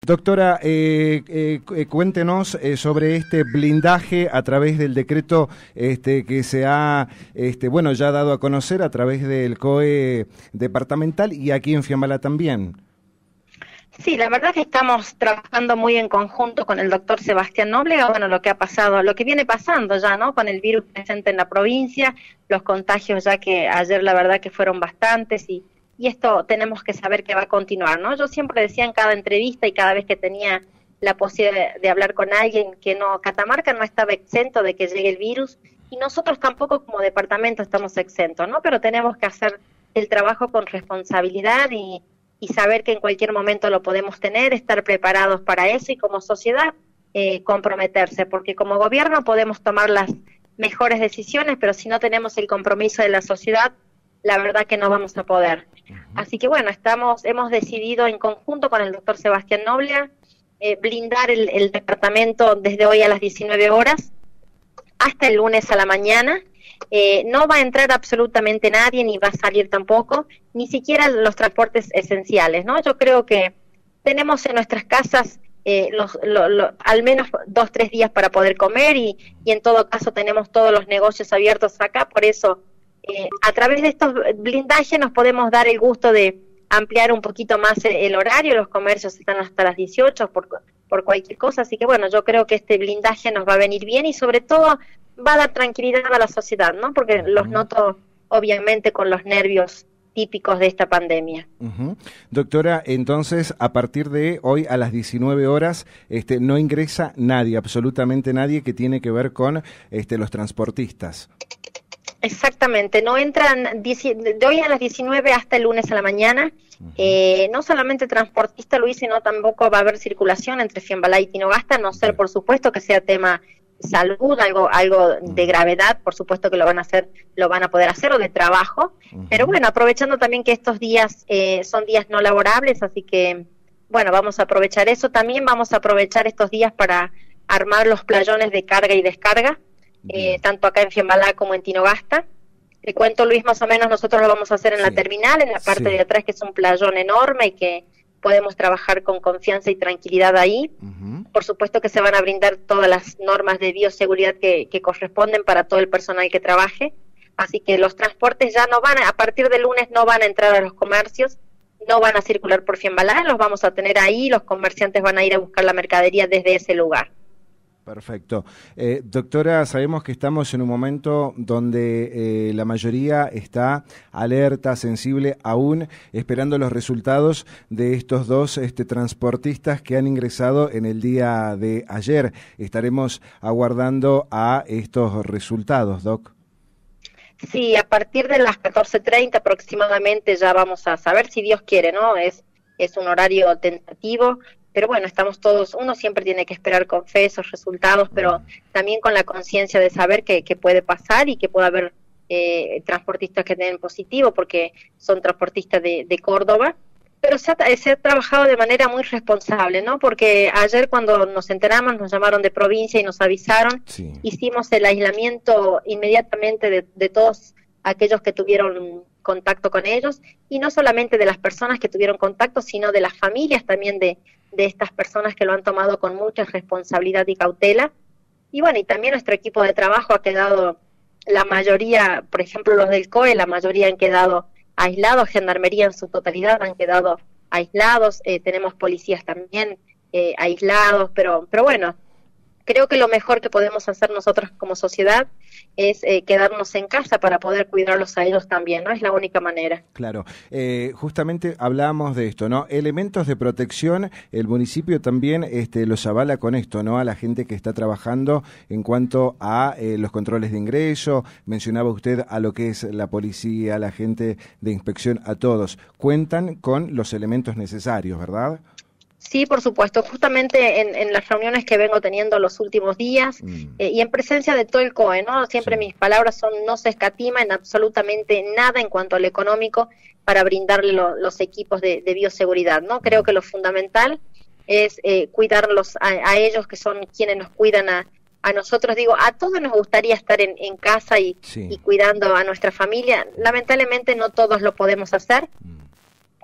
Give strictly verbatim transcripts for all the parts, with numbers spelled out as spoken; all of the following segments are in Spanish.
Doctora, eh, eh, cuéntenos eh, sobre este blindaje a través del decreto este, que se ha este, bueno, ya dado a conocer a través del C O E departamental y aquí en Fiambalá también. Sí, la verdad que estamos trabajando muy en conjunto con el doctor Sebastián Noble, bueno, lo que ha pasado, lo que viene pasando ya, ¿no? Con el virus presente en la provincia, los contagios ya que ayer la verdad que fueron bastantes y, y esto tenemos que saber que va a continuar, ¿no? Yo siempre decía en cada entrevista y cada vez que tenía la posibilidad de, de hablar con alguien que no, Catamarca no estaba exento de que llegue el virus y nosotros tampoco como departamento estamos exentos, ¿no? Pero tenemos que hacer el trabajo con responsabilidad y y saber que en cualquier momento lo podemos tener, estar preparados para eso y como sociedad eh, comprometerse, porque como gobierno podemos tomar las mejores decisiones, pero si no tenemos el compromiso de la sociedad, la verdad que no vamos a poder. Uh-huh. Así que bueno, estamos, hemos decidido en conjunto con el doctor Sebastián Noble eh, blindar el, el departamento desde hoy a las diecinueve horas hasta el lunes a la mañana. Eh, no va a entrar absolutamente nadie, ni va a salir tampoco, ni siquiera los transportes esenciales, ¿no? Yo creo que tenemos en nuestras casas eh, los, lo, lo, al menos dos, tres días para poder comer y, y en todo caso tenemos todos los negocios abiertos acá, por eso eh, a través de estos blindajes nos podemos dar el gusto de ampliar un poquito más el, el horario, los comercios están hasta las dieciocho por, por cualquier cosa, así que bueno, yo creo que este blindaje nos va a venir bien y sobre todo va a dar tranquilidad a la sociedad, ¿no? Porque los noto obviamente con los nervios típicos de esta pandemia. Uh-huh. Doctora, entonces a partir de hoy a las diecinueve horas este, no ingresa nadie, absolutamente nadie que tiene que ver con este, los transportistas. Exactamente, no entran de hoy a las diecinueve hasta el lunes a la mañana, uh-huh. eh, no solamente transportista Luis, sino tampoco va a haber circulación entre Fiambalá y Tinogasta, a no ser por supuesto que sea tema salud, algo algo de gravedad, por supuesto que lo van a hacer, lo van a poder hacer, o de trabajo, uh-huh. Pero bueno, aprovechando también que estos días eh, son días no laborables, así que bueno, vamos a aprovechar eso, también vamos a aprovechar estos días para armar los playones de carga y descarga, eh, tanto acá en Fiambalá como en Tinogasta. Te cuento, Luis, más o menos nosotros lo vamos a hacer en sí. la terminal, en la parte sí. de atrás, que es un playón enorme y que podemos trabajar con confianza y tranquilidad ahí. Uh-huh. Por supuesto que se van a brindar todas las normas de bioseguridad que, que corresponden para todo el personal que trabaje. Así que los transportes ya no van, a, a partir del lunes no van a entrar a los comercios, no van a circular por Fiambalá, los vamos a tener ahí, los comerciantes van a ir a buscar la mercadería desde ese lugar. Perfecto. Eh, doctora, sabemos que estamos en un momento donde eh, la mayoría está alerta, sensible, aún esperando los resultados de estos dos este, transportistas que han ingresado en el día de ayer. Estaremos aguardando a estos resultados, Doc. Sí, a partir de las catorce treinta aproximadamente ya vamos a saber, si Dios quiere, ¿no? Es, es un horario tentativo. Pero bueno, estamos todos, uno siempre tiene que esperar con fe esos resultados, pero también con la conciencia de saber que, que puede pasar y que puede haber eh, transportistas que tienen positivo, porque son transportistas de, de Córdoba, pero se ha, se ha trabajado de manera muy responsable, ¿no? Porque ayer cuando nos enteramos, nos llamaron de provincia y nos avisaron, sí. Hicimos el aislamiento inmediatamente de, de todos aquellos que tuvieron contacto con ellos, y no solamente de las personas que tuvieron contacto, sino de las familias también de, de estas personas que lo han tomado con mucha responsabilidad y cautela. Y bueno, y también nuestro equipo de trabajo ha quedado, la mayoría, por ejemplo los del C O E, la mayoría han quedado aislados, Gendarmería en su totalidad han quedado aislados, eh, tenemos policías también eh, aislados, pero, pero bueno, creo que lo mejor que podemos hacer nosotros como sociedad es eh, quedarnos en casa para poder cuidarlos a ellos también, ¿no? Es la única manera. Claro, eh, justamente hablábamos de esto, ¿no? Elementos de protección, el municipio también este, los avala con esto, ¿no? A la gente que está trabajando en cuanto a eh, los controles de ingreso, mencionaba usted a lo que es la policía, a la gente de inspección, a todos. Cuentan con los elementos necesarios, ¿verdad? Sí, por supuesto, justamente en, en las reuniones que vengo teniendo los últimos días mm. eh, y en presencia de todo el C O E, ¿no? Siempre sí. Mis palabras son: no se escatima en absolutamente nada en cuanto al económico para brindarle lo, los equipos de, de bioseguridad, ¿no? Creo que lo fundamental es eh, cuidarlos a, a ellos, que son quienes nos cuidan a, a nosotros. Digo, a todos nos gustaría estar en, en casa y, sí. y cuidando a nuestra familia. Lamentablemente no todos lo podemos hacer. Mm.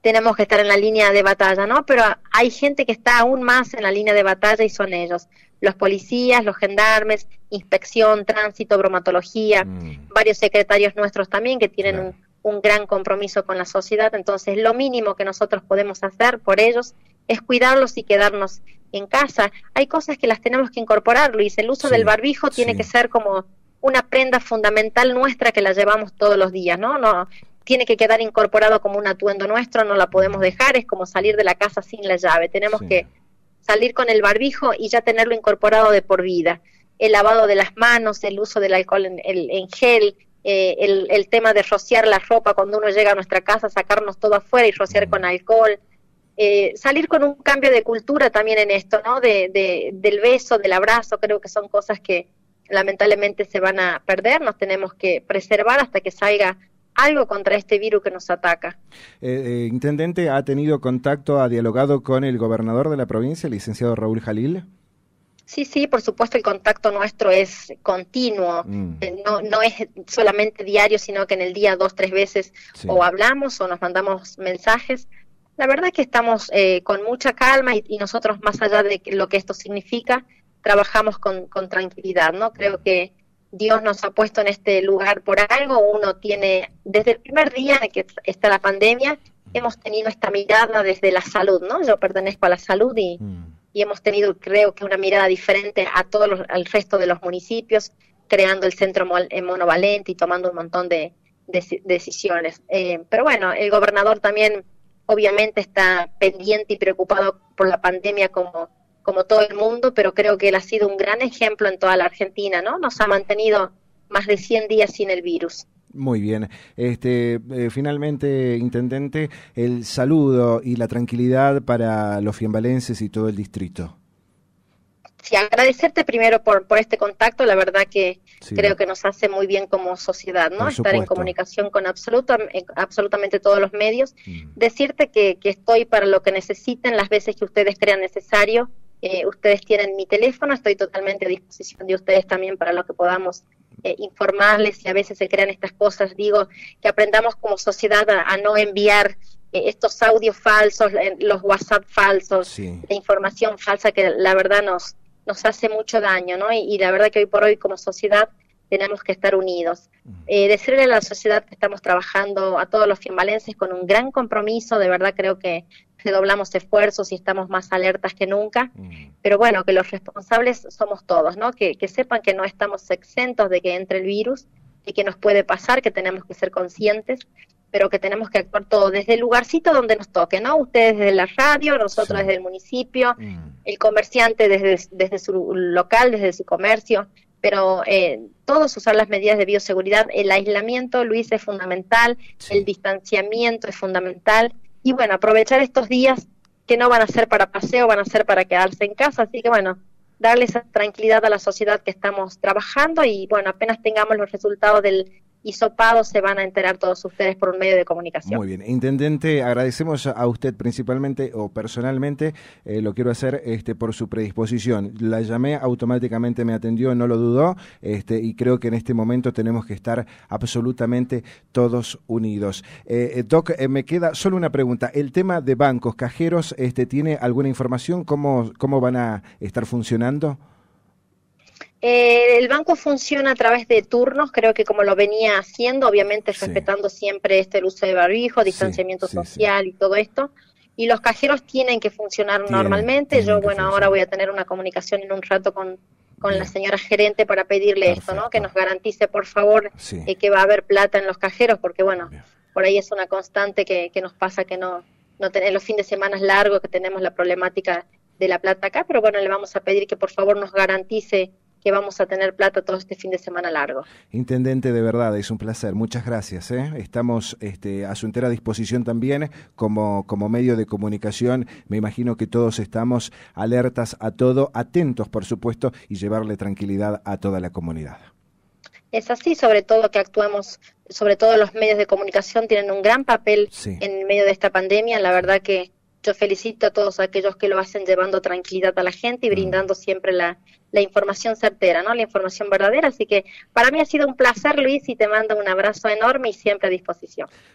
tenemos que estar en la línea de batalla, ¿no? Pero hay gente que está aún más en la línea de batalla y son ellos, los policías, los gendarmes, inspección, tránsito, bromatología, mm. varios secretarios nuestros también que tienen claro. un, un gran compromiso con la sociedad. Entonces, lo mínimo que nosotros podemos hacer por ellos es cuidarlos y quedarnos en casa. Hay cosas que las tenemos que incorporar, Luis. El uso sí, del barbijo sí. tiene que ser como una prenda fundamental nuestra que la llevamos todos los días, ¿no? No tiene que quedar incorporado como un atuendo nuestro, no la podemos dejar, es como salir de la casa sin la llave. Tenemos sí. que salir con el barbijo y ya tenerlo incorporado de por vida. El lavado de las manos, el uso del alcohol en, el, en gel, eh, el, el tema de rociar la ropa cuando uno llega a nuestra casa, sacarnos todo afuera y rociar mm. con alcohol. Eh, salir con un cambio de cultura también en esto, ¿no? De, de, del beso, del abrazo, creo que son cosas que lamentablemente se van a perder, nos tenemos que preservar hasta que salga algo contra este virus que nos ataca. Eh, eh, Intendente, ¿ha tenido contacto, ha dialogado con el gobernador de la provincia, el licenciado Raúl Jalil? Sí, sí, por supuesto el contacto nuestro es continuo, mm. no, no es solamente diario, sino que en el día dos, tres veces sí. o hablamos o nos mandamos mensajes. La verdad es que estamos eh, con mucha calma y, y nosotros, más allá de lo que esto significa, trabajamos con, con tranquilidad, ¿no? Creo que Dios nos ha puesto en este lugar por algo. Uno tiene, desde el primer día de que está la pandemia, hemos tenido esta mirada desde la salud, ¿no? Yo pertenezco a la salud y, mm. y hemos tenido, creo que, una mirada diferente a todos los, al resto de los municipios, creando el centro monovalente y tomando un montón de, de decisiones. Eh, pero bueno, el gobernador también obviamente está pendiente y preocupado por la pandemia como, como todo el mundo, pero creo que él ha sido un gran ejemplo en toda la Argentina, ¿no? Nos ha mantenido más de cien días sin el virus. Muy bien. Este, eh, finalmente, Intendente, el saludo y la tranquilidad para los fiambalenses y todo el distrito. Sí, agradecerte primero por, por este contacto, la verdad que sí. creo que nos hace muy bien como sociedad, ¿no? Estar en comunicación con absoluta, absolutamente todos los medios. Mm. Decirte que, que estoy para lo que necesiten, las veces que ustedes crean necesario. Eh, ustedes tienen mi teléfono, estoy totalmente a disposición de ustedes también para lo que podamos eh, informarles. Y a veces se crean estas cosas, digo, que aprendamos como sociedad a, a no enviar eh, estos audios falsos, los WhatsApp falsos, sí. la información falsa que la verdad nos... nos hace mucho daño, ¿no? Y, y la verdad que hoy por hoy como sociedad tenemos que estar unidos. Eh, decirle a la sociedad que estamos trabajando a todos los fiambalenses con un gran compromiso, de verdad creo que redoblamos esfuerzos y estamos más alertas que nunca, mm. pero bueno, que los responsables somos todos, ¿no? Que, que sepan que no estamos exentos de que entre el virus y que nos puede pasar, que tenemos que ser conscientes, pero que tenemos que actuar todo desde el lugarcito donde nos toque, ¿no? Ustedes desde la radio, nosotros sí. desde el municipio, mm. el comerciante desde, desde su local, desde su comercio, pero eh, todos usar las medidas de bioseguridad. El aislamiento, Luis, es fundamental, sí. el distanciamiento es fundamental, y bueno, aprovechar estos días que no van a ser para paseo, van a ser para quedarse en casa, así que bueno, darle esa tranquilidad a la sociedad que estamos trabajando, y bueno, apenas tengamos los resultados del hisopado se van a enterar todos ustedes por un medio de comunicación. Muy bien. Intendente, agradecemos a usted principalmente o personalmente, eh, lo quiero hacer este por su predisposición. La llamé, automáticamente me atendió, no lo dudó, este, y creo que en este momento tenemos que estar absolutamente todos unidos. Eh, Doc, eh, me queda solo una pregunta. El tema de bancos, cajeros, este, ¿tiene alguna información? ¿Cómo, cómo van a estar funcionando? Eh, el banco funciona a través de turnos, creo que como lo venía haciendo, obviamente sí. respetando siempre este el uso de barbijo, distanciamiento sí, sí, social sí. y todo esto. Y los cajeros tienen que funcionar tienen, normalmente. Tienen Yo, bueno, funcionar. ahora voy a tener una comunicación en un rato con, con la señora gerente para pedirle Perfecto. esto, ¿no? Que nos garantice, por favor, sí. eh, que va a haber plata en los cajeros, porque, bueno, Bien. por ahí es una constante que, que nos pasa que no, no tenemos los fines de semana largos, que tenemos la problemática de la plata acá, pero bueno, le vamos a pedir que por favor nos garantice que vamos a tener plata todo este fin de semana largo. Intendente, de verdad, es un placer. Muchas gracias. ¿eh? Estamos este, a su entera disposición también como, como medio de comunicación. Me imagino que todos estamos alertas a todo, atentos, por supuesto, y llevarle tranquilidad a toda la comunidad. Es así, sobre todo que actuemos, sobre todo los medios de comunicación tienen un gran papel sí. en medio de esta pandemia. La verdad que yo felicito a todos aquellos que lo hacen llevando tranquilidad a la gente y brindando mm. siempre la, la información certera, ¿no? La información verdadera. Así que para mí ha sido un placer, Luis, y te mando un abrazo enorme y siempre a disposición.